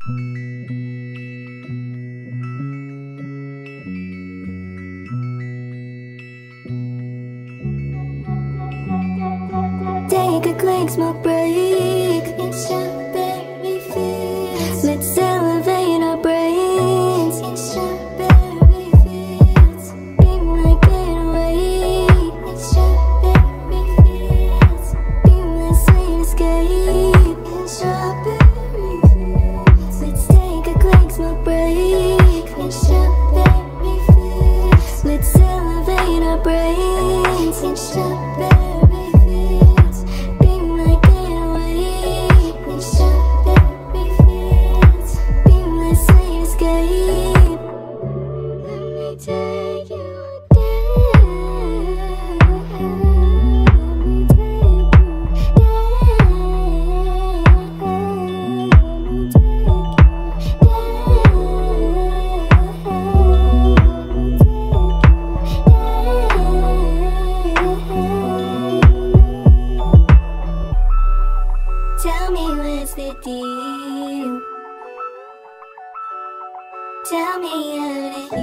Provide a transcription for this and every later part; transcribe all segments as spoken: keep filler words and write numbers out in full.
Take a quick smoke break in strawberry fields. Let's elevate our brains in strawberry fields. Be my getaway in strawberry fields. Be my sweet escape in strawberry fields. Let's take a quick smoke break in strawberry fields. Let's elevate our brains in strawberry fields. Tell me what's the deal. Tell me how to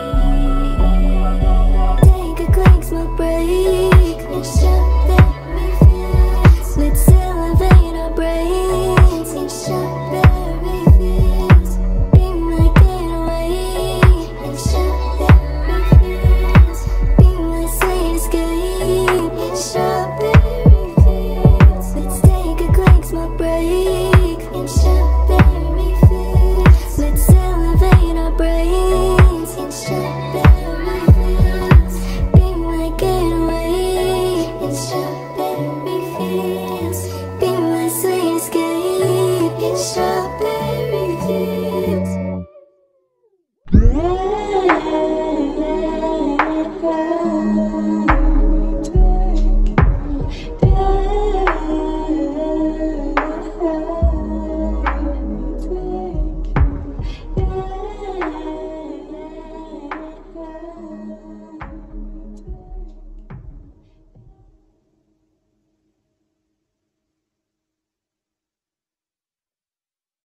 heal. Take a quick smoke break and strawberry fields. Let's elevate our brains in strawberry fields. Be my getaway in strawberry fields. Be my sweet escape in strawberry fields. Let's take a quick smoke break in strawberry fields. Let's elevate our brains in strawberry fields. Be my getaway in strawberry fields. Be my sweet escape in strawberry fields.